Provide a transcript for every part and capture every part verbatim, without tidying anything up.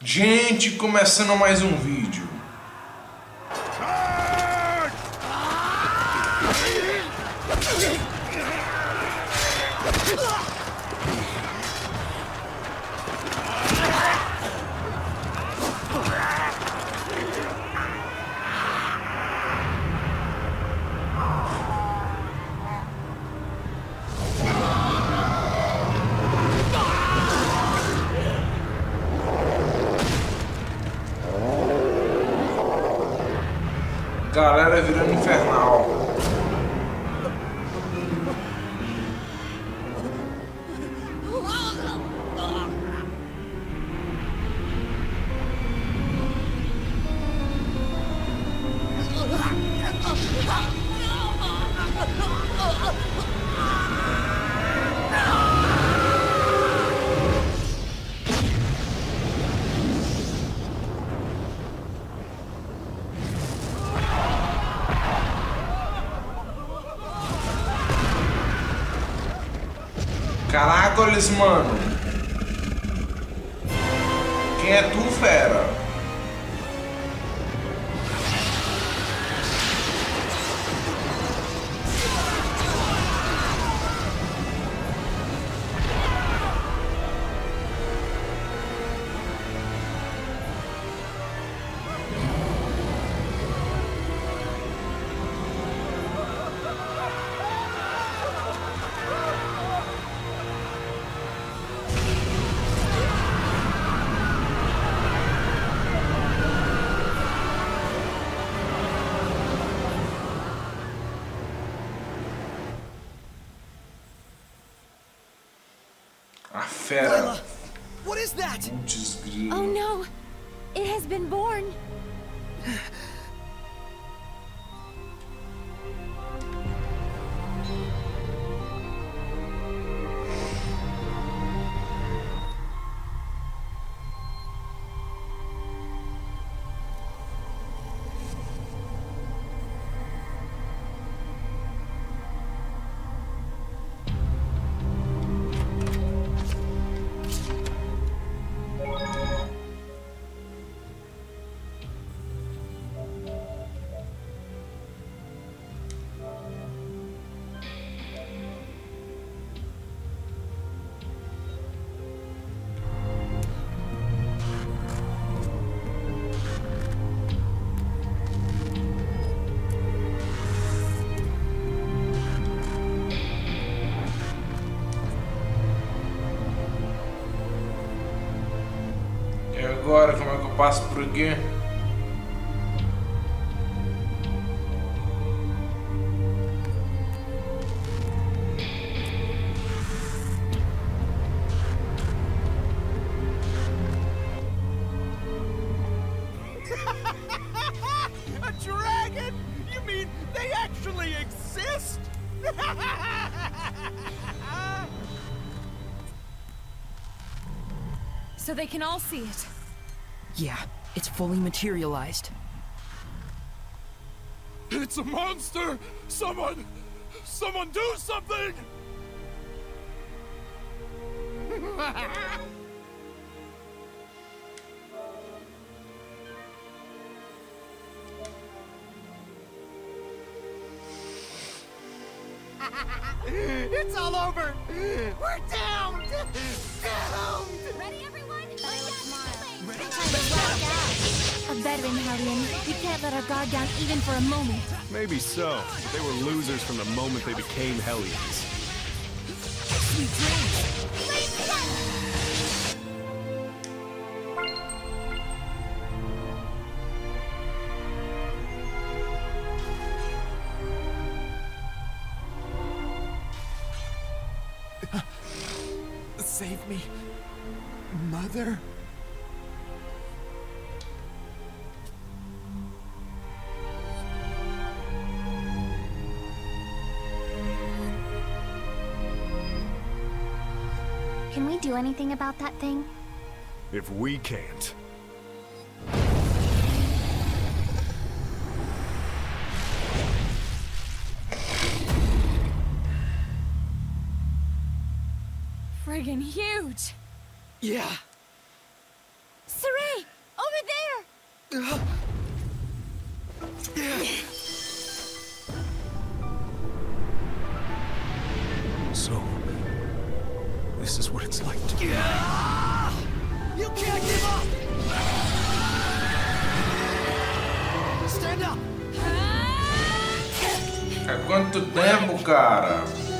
Gente, começando mais um vídeo. Galera virando infernal. Caracoles, mano. Quem é tu, fera? A fera. Lila, what is that? Oh no, it has been born. E agora, como é que eu passo por aqui? A dragon? You mean they actually exist? So they can all see it. Yeah, it's fully materialized. It's a monster! Someone! Someone do something! It's all over! We're downed! Doomed! Ready, everyone? A veteran, Hellion. We can't let our guard down even for a moment. Maybe so, but they were losers from the moment they became Hellions. Sweet dreams. Save me, Mother. Can we do anything about that thing? If we can't. Friggin' huge! Yeah. Saray! So, this is what it's like to be. You can't give up! Stand up! Há quanto tempo, cara?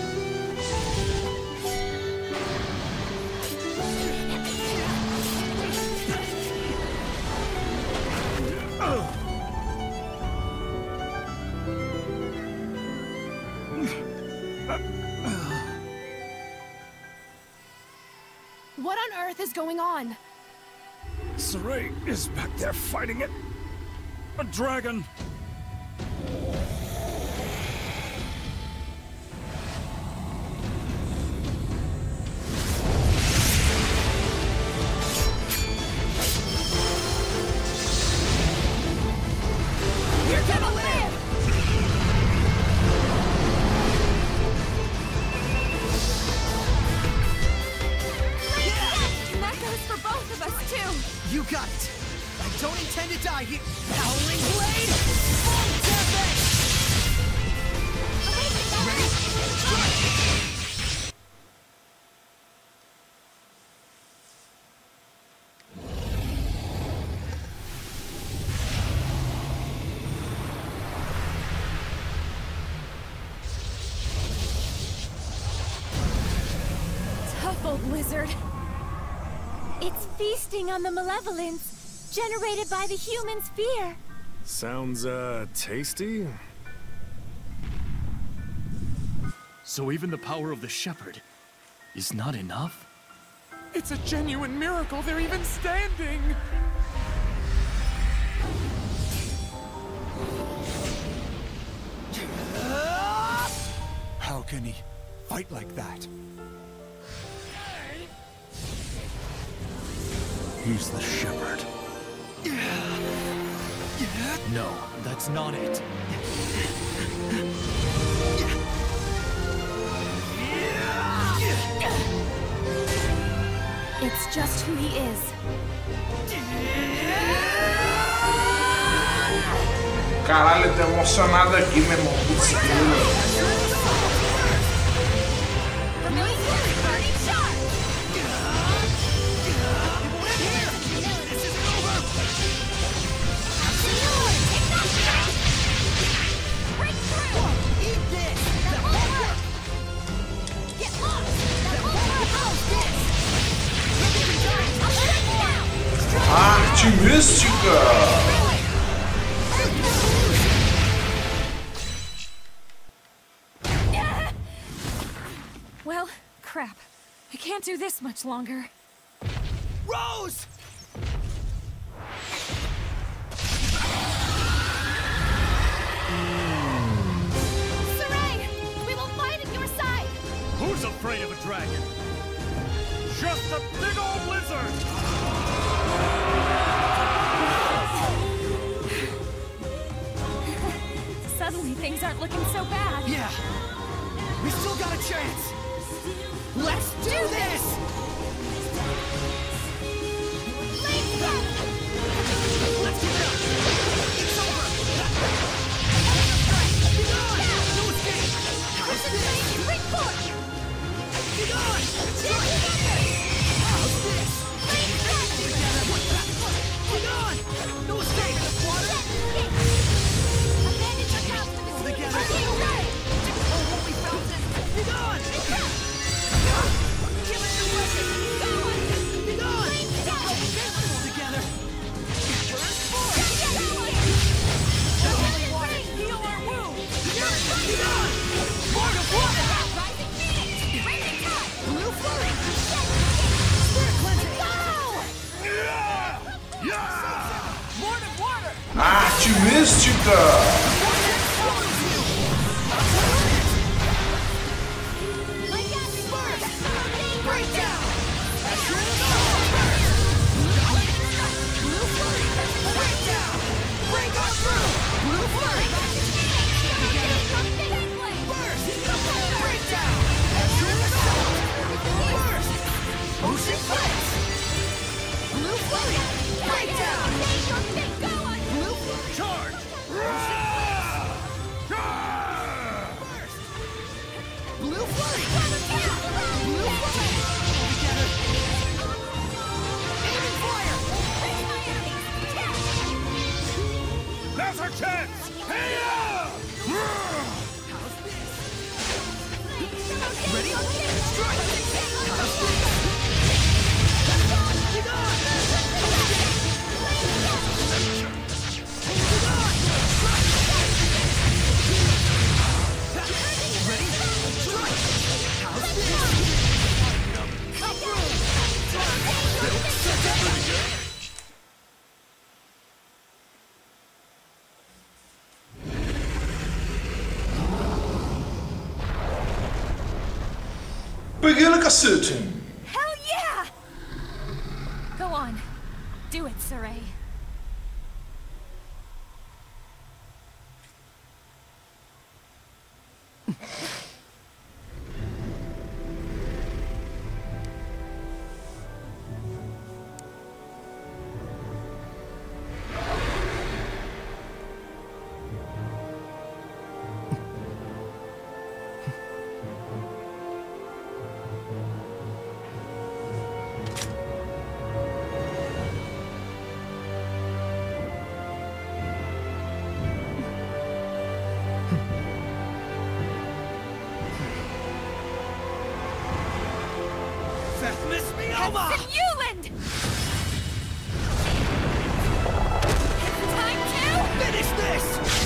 What on earth is going on? Saray is back there fighting it. A dragon. You're gonna live! And that goes for both of us, too! You got it! I don't intend to die here! Howling Blade! Full Tempest! Ready? Tough old lizard. It's feasting on the malevolence generated by the human's fear. Sounds, uh, tasty? So even the power of the shepherd is not enough? It's a genuine miracle they're even standing. How can he fight like that? He's the shepherd. No, that's not it. It's just who he is. Caralho, eu tô emocionado aqui, meu irmão. Putz, grilo. Arte mística! Well, crap. I can't do this much longer. Rose! Saray! We will fight at your side! Who's afraid of a dragon? Just a big old lizard! Suddenly things aren't looking so bad. Yeah! We still got a chance! Let's do this! Let's go! Let's get it up! It's over! Get on! No escape! How's this? Bring forth! Get on! How's this? Get on! No escape! Water! Abandon your house for the Together! Oh, holy fountain! Get on! Give it your weapon! Get on! All together! Burn forth! Holy water! Heal our wounds! Get on! Lord of water! Rising Phoenix! Raging tide! Blue flurry! Spirit cleansing! Lord of water! Arte mística! Break down! Blue flurry! Break down! Break on through! Blue flurry! Burst! Break down! Burst! Ocean flames! Blue flurry! Break down! Peguei-lhe, cacete! Hell yeah! Go on. Do it, Saray. Yuland! Time to Finish this!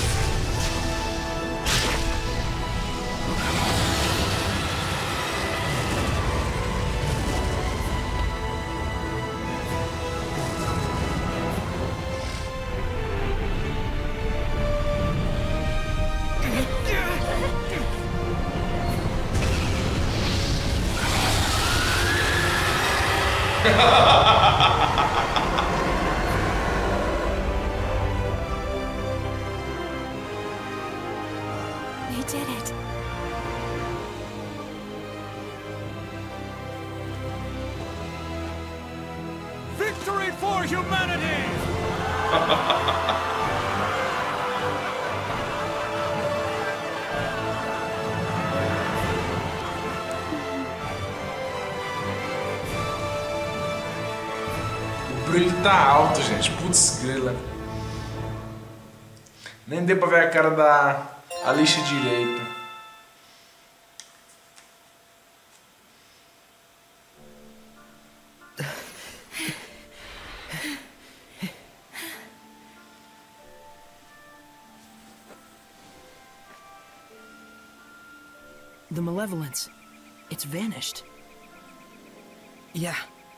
They did it. Victory for humanity! O brilho tá alto, gente. Putz, grila. Nem deu pra ver a cara da Alicia direito. The malevolence. It's vanished. Yeah.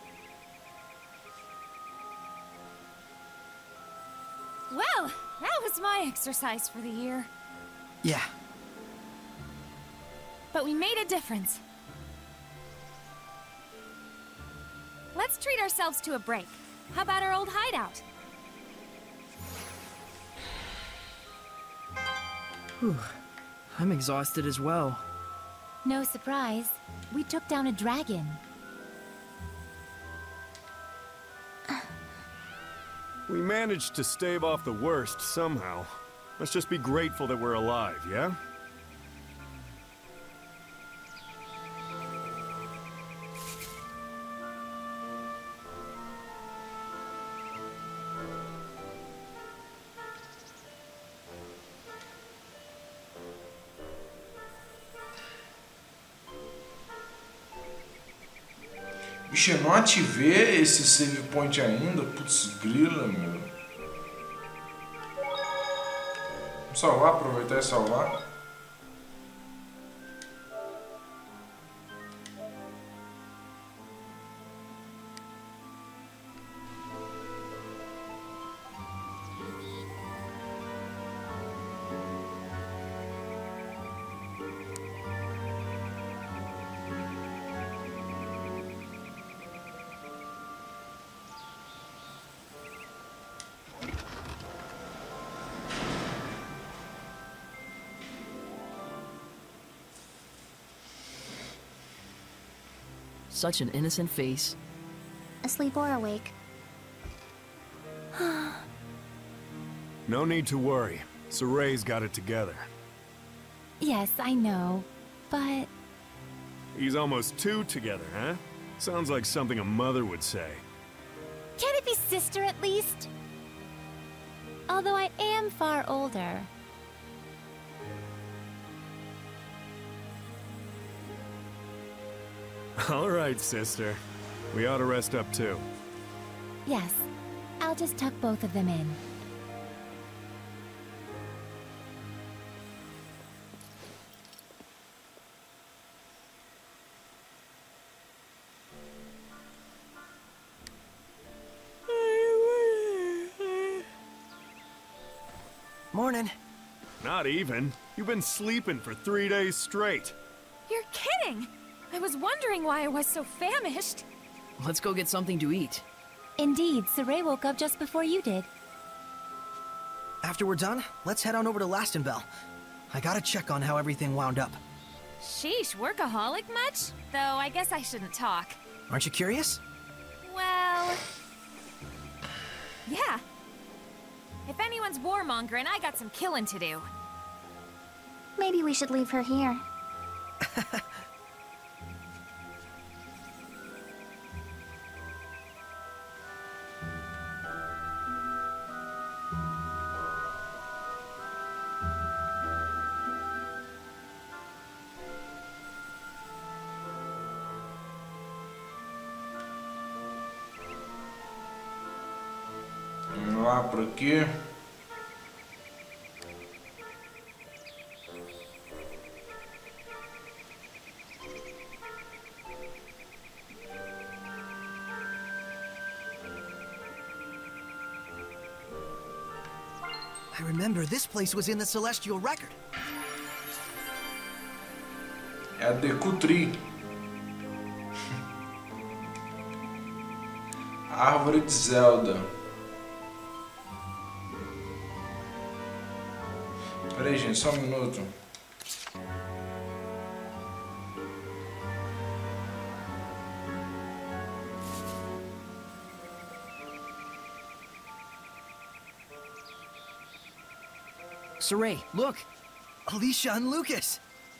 Well, that was my exercise for the year. Yeah. But we made a difference. Let's treat ourselves to a break. How about our old hideout? Whew. I'm exhausted as well. No surprise. We took down a dragon. We managed to stave off the worst somehow. Let's just be grateful that we're alive, yeah? Bicho, eu não ativei esse save point ainda. Putz, grila, meu. Vamos salvar, aproveitar e salvar. Such an innocent face. Asleep or awake? No need to worry. Saray's got it together. Yes, I know, but... He's almost two together, huh? Sounds like something a mother would say. Can it be sister at least? Although I am far older. All right, sister. We ought to rest up too. Yes, I'll just tuck both of them in. Morning. Not even. You've been sleeping for three days straight. You're kidding! I was wondering why I was so famished. Let's go get something to eat. Indeed, Saray woke up just before you did. After we're done, let's head on over to Lastenbell. I gotta check on how everything wound up. Sheesh, workaholic much? Though I guess I shouldn't talk. Aren't you curious? Well... yeah. If anyone's warmongering, I got some killing to do. Maybe we should leave her here. Vamos lá por aqui. I remember this place was in the Celestial Record. É a Deku Tree. Árvore de Zelda. Pera aí, gente, só um minuto. Saray, look! Alicia and Lucas!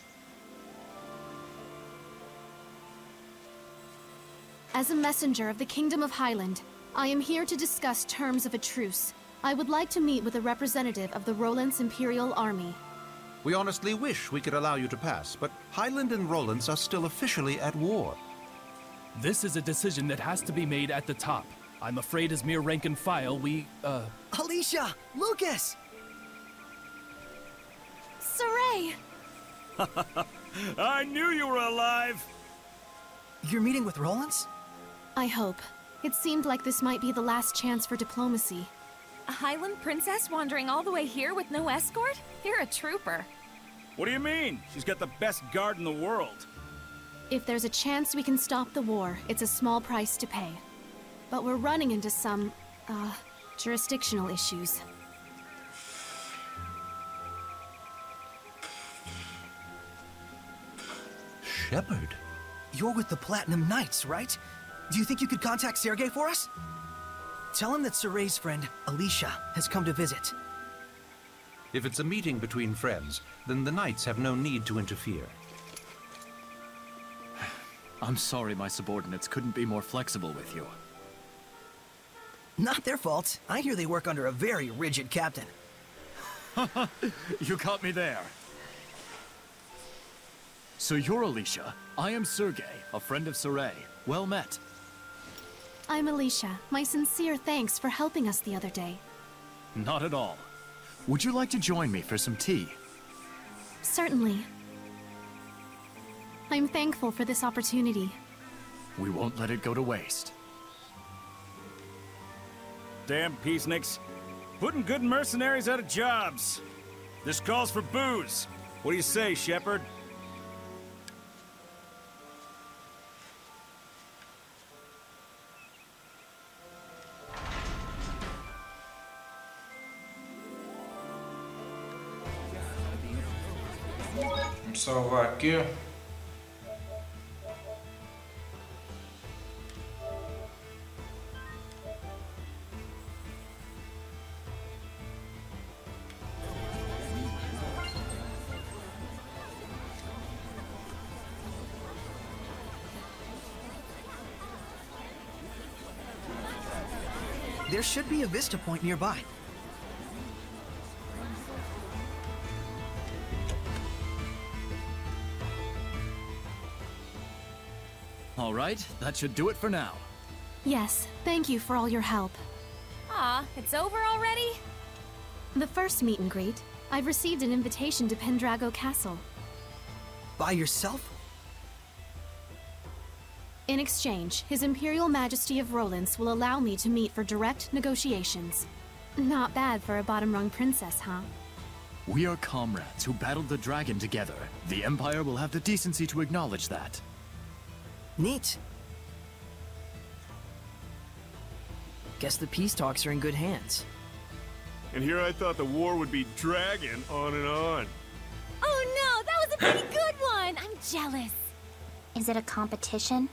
As a messenger of the Kingdom of Highland, I am here to discuss terms of a truce. I would like to meet with a representative of the Rolents Imperial Army. We honestly wish we could allow you to pass, but Highland and Rolents are still officially at war. This is a decision that has to be made at the top. I'm afraid as mere rank and file, we, uh... Alicia! Lucas! Saray! I knew you were alive! You're meeting with Rolents? I hope. It seemed like this might be the last chance for diplomacy. A Highland princess wandering all the way here with no escort? You're a trooper. What do you mean? She's got the best guard in the world. If there's a chance we can stop the war, it's a small price to pay. But we're running into some, uh, jurisdictional issues. Shepard? You're with the Platinum Knights, right? Do you think you could contact Sergei for us? Tell him that Saray's friend, Alicia, has come to visit. If it's a meeting between friends, then the Knights have no need to interfere. I'm sorry my subordinates couldn't be more flexible with you. Not their fault. I hear they work under a very rigid captain. You caught me there. So you're Alicia. I am Sergei, a friend of Saray. Well met. I'm Alicia. My sincere thanks for helping us the other day. Not at all. Would you like to join me for some tea? Certainly. I'm thankful for this opportunity. We won't let it go to waste. Damn peaceniks. Putting good mercenaries out of jobs. This calls for booze. What do you say, Shepard? Vamos salvar aqui. There should be a vista point nearby. All right, that should do it for now. Yes, thank you for all your help. Aw, it's over already? The first meet and greet, I've received an invitation to Pendrago Castle. By yourself? In exchange, His Imperial Majesty of Rolents will allow me to meet for direct negotiations. Not bad for a bottom-rung princess, huh? We are comrades who battled the dragon together. The Empire will have the decency to acknowledge that. Neat. Guess the peace talks are in good hands. And here I thought the war would be dragging on and on. Oh no, that was a pretty good one! I'm jealous. Is it a competition?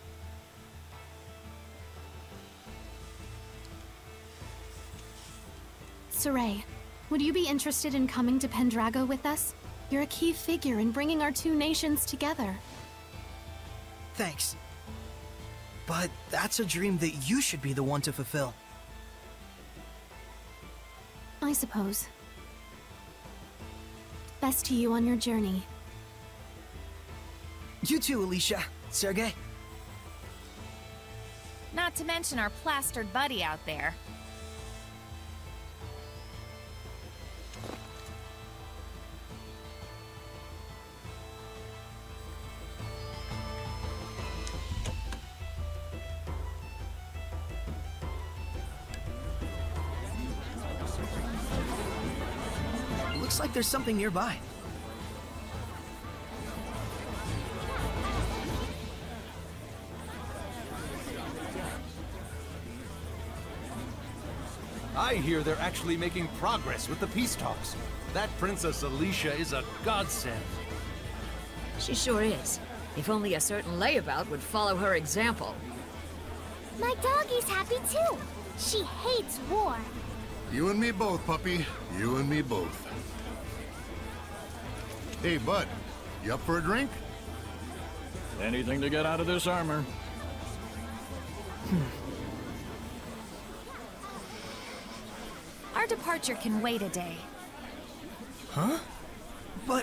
Sorey, would you be interested in coming to Pendrago with us? You're a key figure in bringing our two nations together. Thanks. But that's a dream that you should be the one to fulfill. I suppose. Best to you on your journey. You too, Alicia. Sergei. Not to mention our plastered buddy out there. Looks like there's something nearby. I hear they're actually making progress with the peace talks. That Princess Alicia is a godsend. She sure is. If only a certain layabout would follow her example. My doggie's happy too. She hates war. You and me both, puppy. You and me both. Hey, bud. You up for a drink? Anything to get out of this armor. Our departure can wait a day. Huh? But...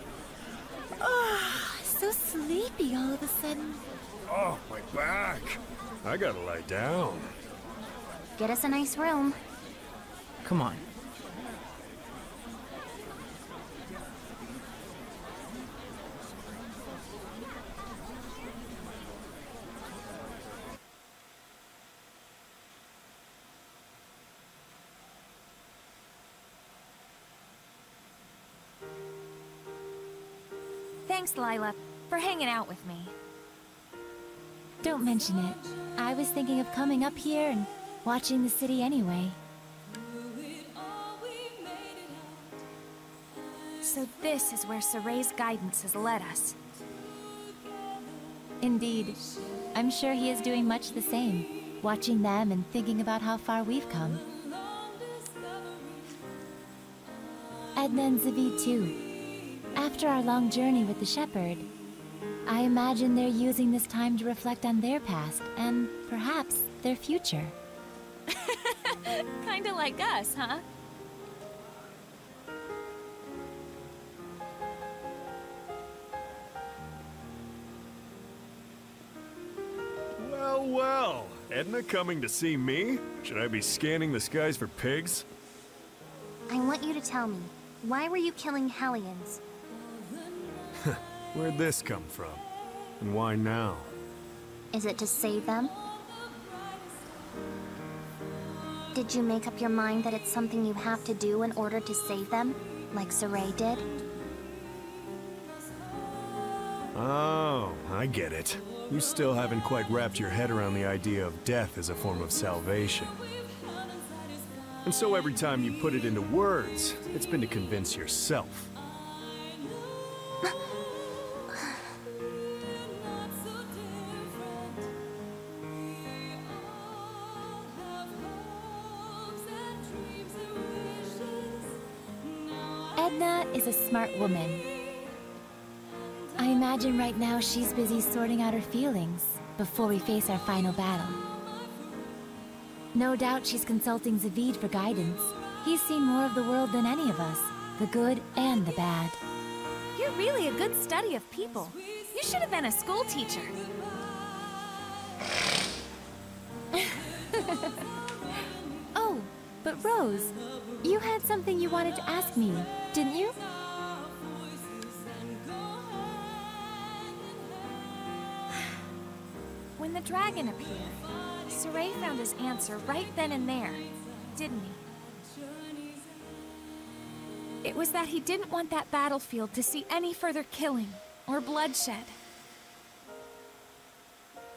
Ah, so sleepy all of a sudden. Oh, my back. I gotta lie down. Get us a nice room. Come on. Thanks, Lila, for hanging out with me. Don't mention it. I was thinking of coming up here and watching the city anyway. So this is where Sorey's guidance has led us. Indeed. I'm sure he is doing much the same, watching them and thinking about how far we've come. Edna and Zavid too. After our long journey with the Shepherd, I imagine they're using this time to reflect on their past and, perhaps, their future. Kinda like us, huh? Well, well. Edna coming to see me? Should I be scanning the skies for pigs? I want you to tell me, why were you killing Hellions? Where'd this come from? And why now? Is it to save them? Did you make up your mind that it's something you have to do in order to save them, like Sorey did? Oh, I get it. You still haven't quite wrapped your head around the idea of death as a form of salvation. And so every time you put it into words, it's been to convince yourself. Edna is a smart woman. I imagine right now she's busy sorting out her feelings before we face our final battle. No doubt she's consulting Zavid for guidance. He's seen more of the world than any of us, the good and the bad. You're really a good study of people. You should have been a school teacher. Oh, but Rose, you had something you wanted to ask me, didn't you? When the dragon appeared, Sorey found his answer right then and there, didn't he? It was that he didn't want that battlefield to see any further killing or bloodshed.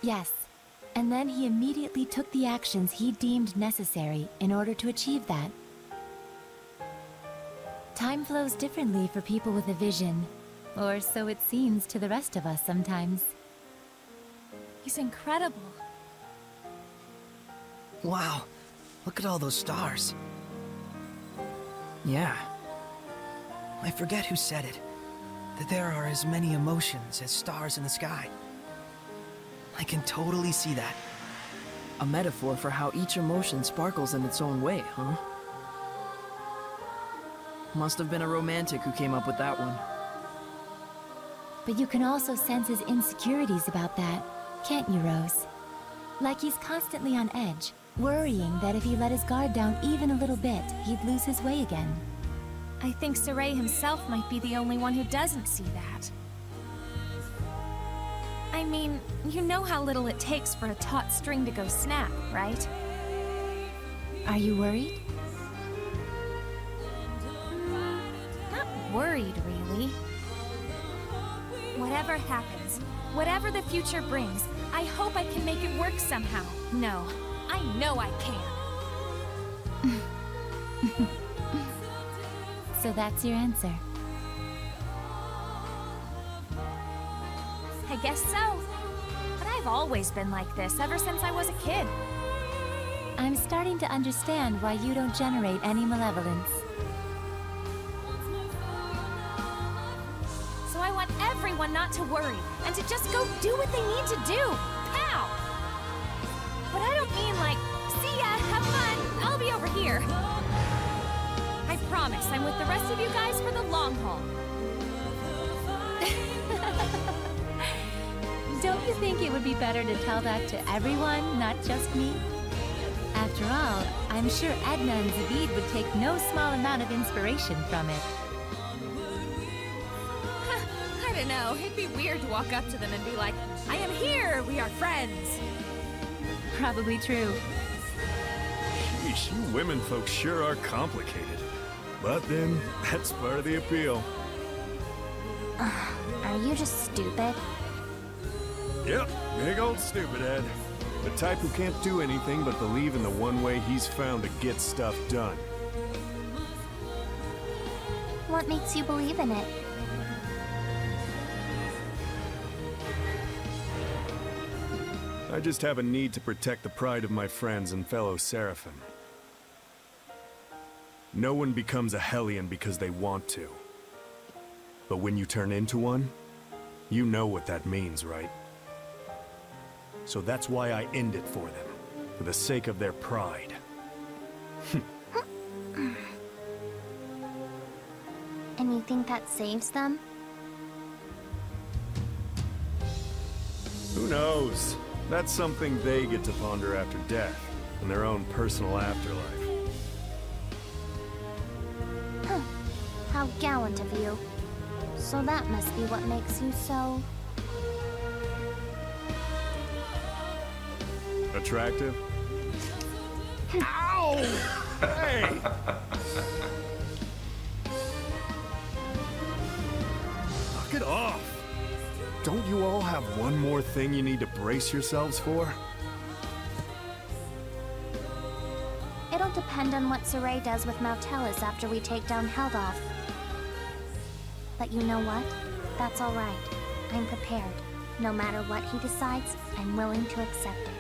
Yes. And then he immediately took the actions he deemed necessary in order to achieve that. Time flows differently for people with a vision, or so it seems to the rest of us sometimes. He's incredible. Wow, look at all those stars. Yeah. I forget who said it, that there are as many emotions as stars in the sky. I can totally see that. A metaphor for how each emotion sparkles in its own way, huh? Must have been a romantic who came up with that one. But you can also sense his insecurities about that, can't you, Rose? Like he's constantly on edge, worrying that if he let his guard down even a little bit, he'd lose his way again. I think Sorey himself might be the only one who doesn't see that. I mean, you know how little it takes for a taut string to go snap, right? Are you worried? Mm, not worried, really. Whatever happens, whatever the future brings, I hope I can make it work somehow. No, I know I can. So that's your answer. I guess so. But I've always been like this, ever since I was a kid. I'm starting to understand why you don't generate any malevolence. So I want everyone not to worry, and to just go do what they need to do. Pow! But I don't mean like, see ya, have fun, I'll be over here. I promise I'm with the rest of you guys for the long haul. Don't you think it would be better to tell that to everyone, not just me? After all, I'm sure Edna and Zaveid would take no small amount of inspiration from it. I don't know, it'd be weird to walk up to them and be like, I am here, we are friends. Probably true. Sheesh, you women folks sure are complicated. But then, that's part of the appeal. Are you just stupid? Yep, big old stupid head. The type who can't do anything but believe in the one way he's found to get stuff done. What makes you believe in it? I just have a need to protect the pride of my friends and fellow Seraphim. No one becomes a Hellion because they want to. But when you turn into one, you know what that means, right? So that's why I end it for them, for the sake of their pride. And you think that saves them? Who knows? That's something they get to ponder after death, in their own personal afterlife. Huh. How gallant of you. So that must be what makes you so... attractive? Ow! Hey! Knock it off! Don't you all have one more thing you need to brace yourselves for? It'll depend on what Sorey does with Mautalis after we take down Heldoff. But you know what? That's alright. I'm prepared. No matter what he decides, I'm willing to accept it.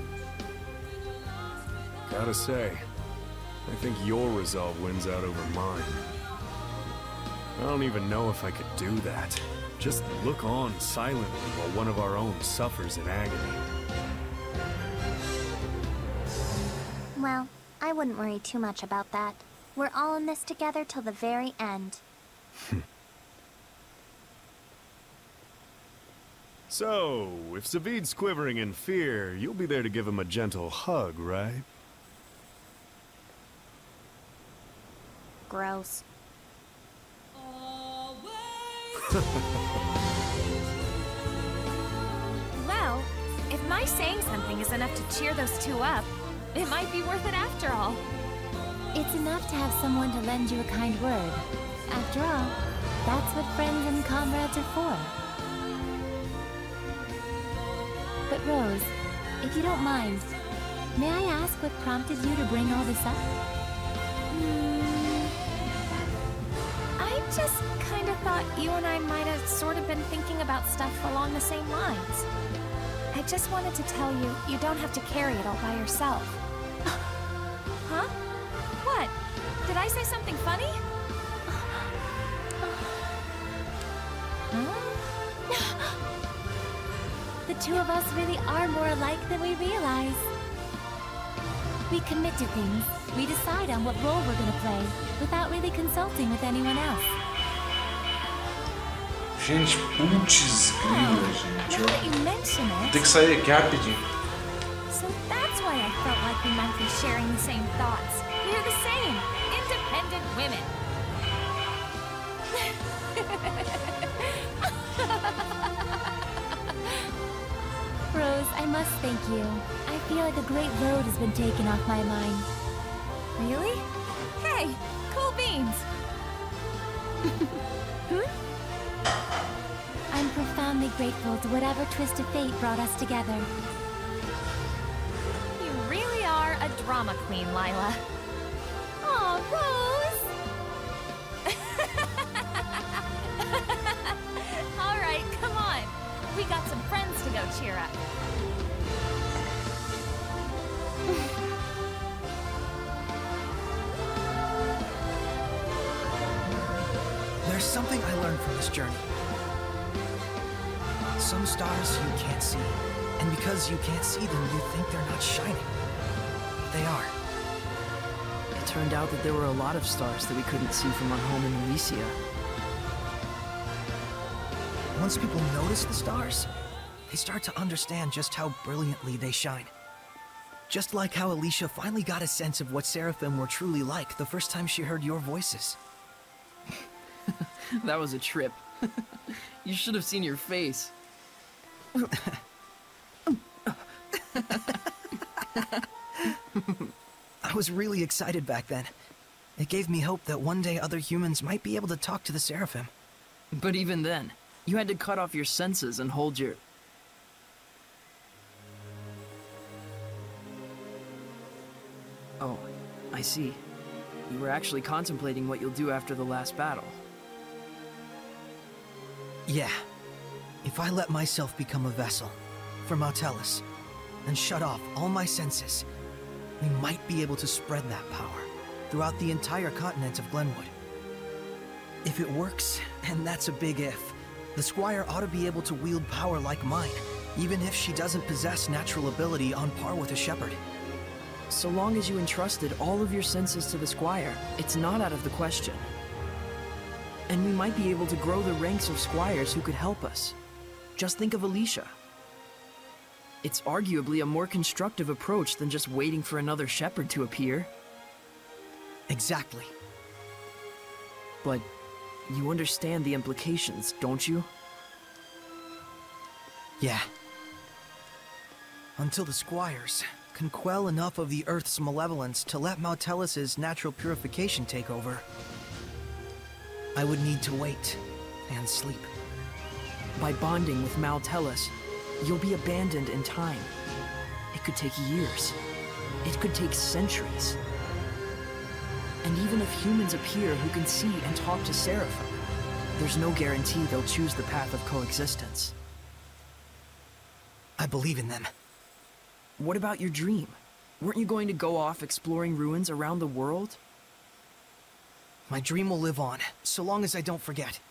Gotta say, I think your resolve wins out over mine. I don't even know if I could do that. Just look on silently while one of our own suffers in agony. Well, I wouldn't worry too much about that. We're all in this together till the very end. So, if Zaveid's quivering in fear, you'll be there to give him a gentle hug, right? Gross. Well, if my saying something is enough to cheer those two up, it might be worth it after all. It's enough to have someone to lend you a kind word. After all, that's what friends and comrades are for. But But Rose, if you don't mind, may I ask what prompted you to bring all this up? Hmm. I just kind of thought you and I might have sort of been thinking about stuff along the same lines. I just wanted to tell you, you don't have to carry it all by yourself. Huh? What? Did I say something funny? The two of us really are more alike than we realize. We commit to things, we decide on what role we're gonna play, without really consulting with anyone else. Gente, putz grila, gente. Now that you mention it, Tem que sair aqui rapidinho. so that's why I felt like we might be sharing the same thoughts. We're the same, independent women. Rose, I must thank you. I feel like a great load has been taken off my mind. Really? Hey, cool beans. Hmm? I'm profoundly grateful to whatever twist of fate brought us together. You really are a drama queen, Lila. Aw, Rose! All right, come on. We got some friends to go cheer up. There's something I learned from this journey. Some stars you can't see, and because you can't see them, you think they're not shining. They are. It turned out that there were a lot of stars that we couldn't see from our home in Elysia. Once people notice the stars, they start to understand just how brilliantly they shine. Just like how Alicia finally got a sense of what Seraphim were truly like the first time she heard your voices. That was a trip. You should have seen your face. I was really excited back then. It gave me hope that one day other humans might be able to talk to the Seraphim. But even then, you had to cut off your senses and hold your... Oh, I see. You were actually contemplating what you'll do after the last battle. Yeah. If I let myself become a vessel for Mautellus and shut off all my senses, we might be able to spread that power throughout the entire continent of Glenwood. If it works, and that's a big if, the Squire ought to be able to wield power like mine, even if she doesn't possess natural ability on par with a shepherd. So long as you entrusted all of your senses to the Squire, it's not out of the question. And we might be able to grow the ranks of squires who could help us. Just think of Alicia. It's arguably a more constructive approach than just waiting for another shepherd to appear. Exactly. But you understand the implications, don't you? Yeah. Until the Squires can quell enough of the Earth's malevolence to let Mautellus's natural purification take over, I would need to wait and sleep. By bonding with Mautellus, you'll be abandoned in time. It could take years. It could take centuries. And even if humans appear who can see and talk to Seraphim, there's no guarantee they'll choose the path of coexistence. I believe in them. What about your dream? Weren't you going to go off exploring ruins around the world? My dream will live on, so long as I don't forget.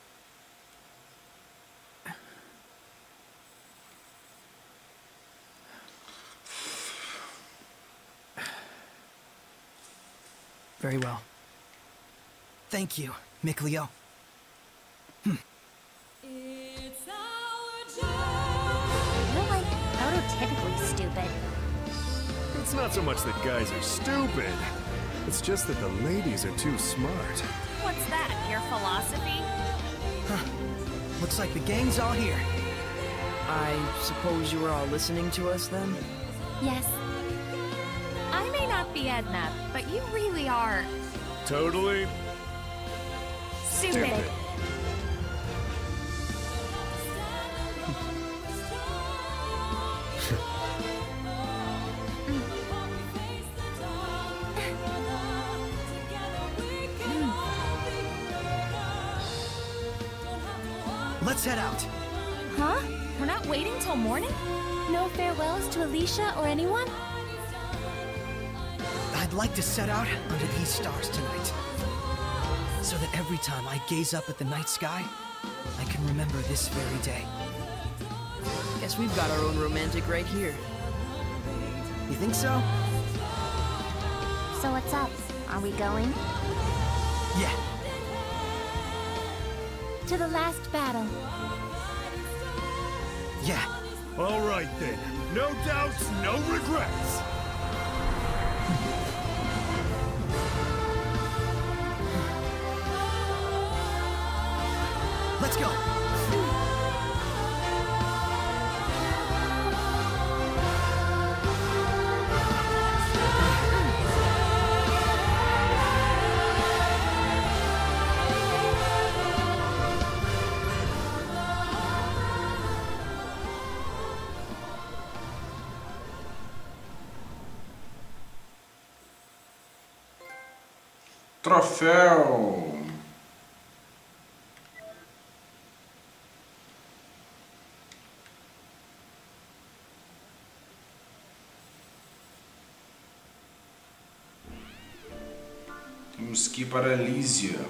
Very well. Thank you, Mikleo. You're like prototypically stupid. It's not so much that guys are stupid. It's just that the ladies are too smart. What's that, your philosophy? Huh. Looks like the gang's all here. I suppose you were all listening to us then? Yes. I may not be Edna, but you really are... Totally... stupid. stupid. let's head out. Huh? We're not waiting till morning? No farewells to Alicia or anyone? I'd like to set out under these stars tonight, so that every time I gaze up at the night sky, I can remember this very day. Guess we've got our own romantic right here. You think so? So what's up? Are we going? Yeah. To the last battle. Yeah. All right then. No doubts, no regrets. Let's go. Troféu. Temos que ir para Elysia.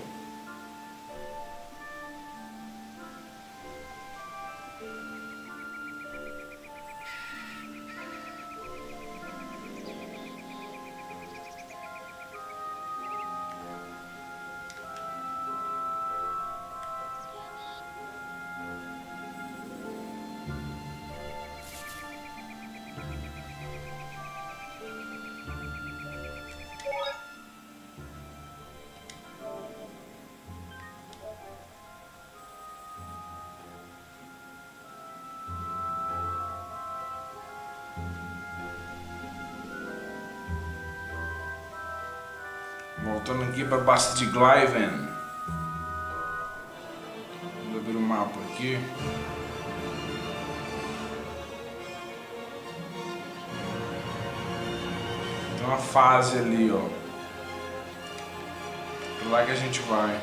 Voltando aqui para a base de Glyven. Vamos abrir o mapa aqui. Tem uma fase ali, ó. Por lá que a gente vai.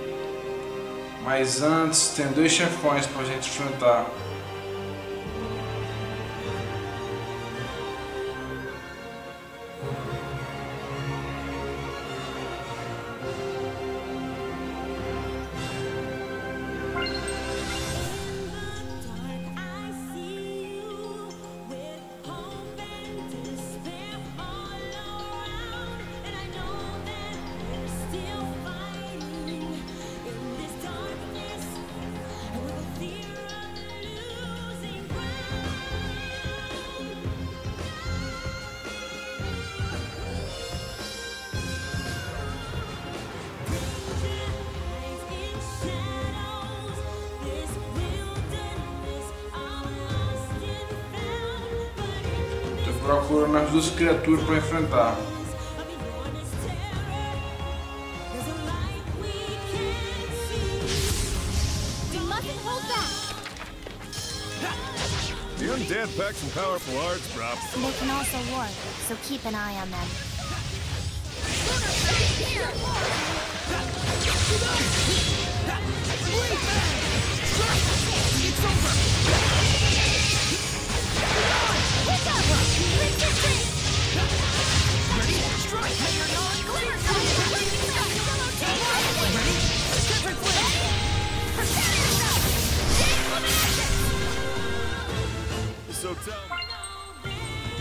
Mas antes tem dois chefões pra gente enfrentar. Procurando as duas criaturas para enfrentar. The undead pack some powerful arts, Brop. They can also warp, so keep an eye on them. It's over! So tell me.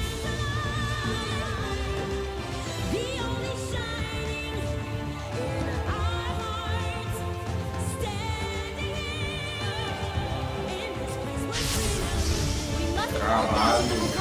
Caralho.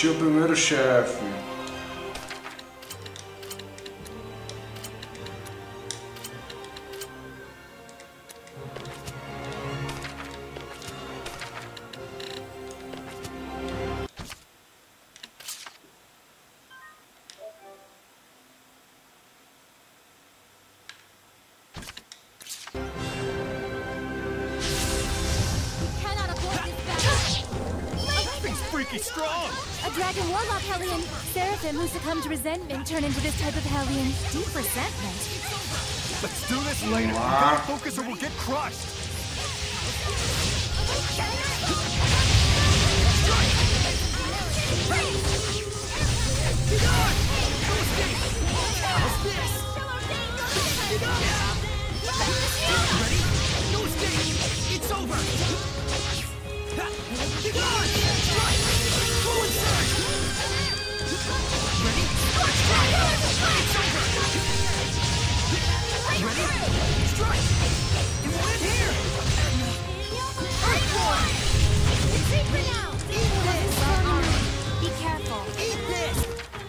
Assisti o primeiro chefe. A dragon warlock Hellion. Seraphim who succumbed to resentment turn into this type of Hellion. Deep resentment. Let's do this later. Gotta focus or we'll get crushed. Ready? No escape! It's over! Get on! Strike! Go inside! Ready? Strike! It's over! Ready? Strike! You want it here! Earthborn! Retreat for now! Eat this! Be careful. Eat this!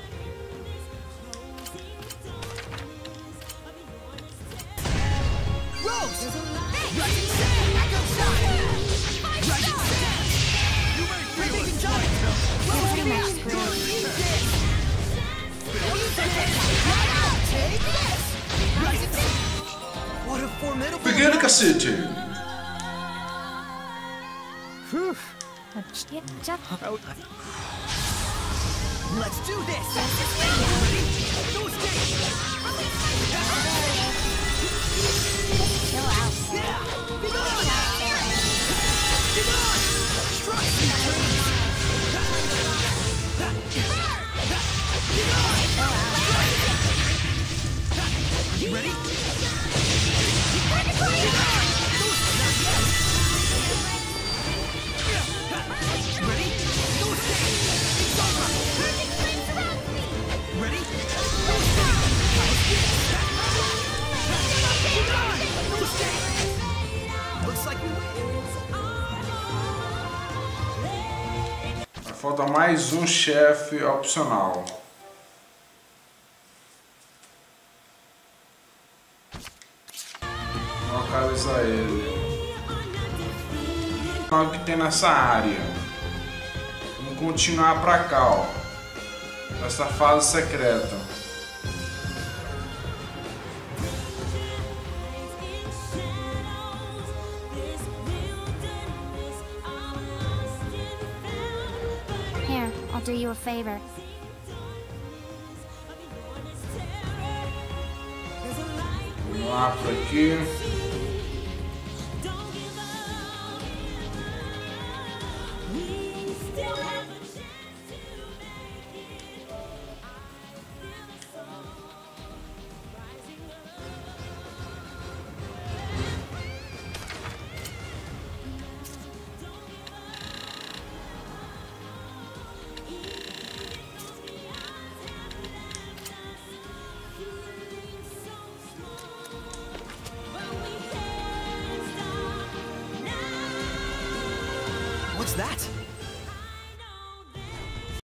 Rose! Rising Sand! Echo Shot! Rising Sand! You may feel it! Rose, Pretty much screwed. eat this! Eat this! Take this! Rising Sand! What a formidable... Peguei no cacete. Whew. Let's do this! Ready? No escape! Chill out. Yeah! Get on! Get on! Strike me, trees! Get on! You ready? Get on! Ready? No escape! It's over! Ready? No escape! Get on! No escape! Looks like we win. Falta mais um chefe opcional. Vamos localizar ele. O que tem nessa área. Vamos continuar pra cá, ó. Nessa fase secreta. Here, I'll do you a favor. Vamos lá por aqui. What's that?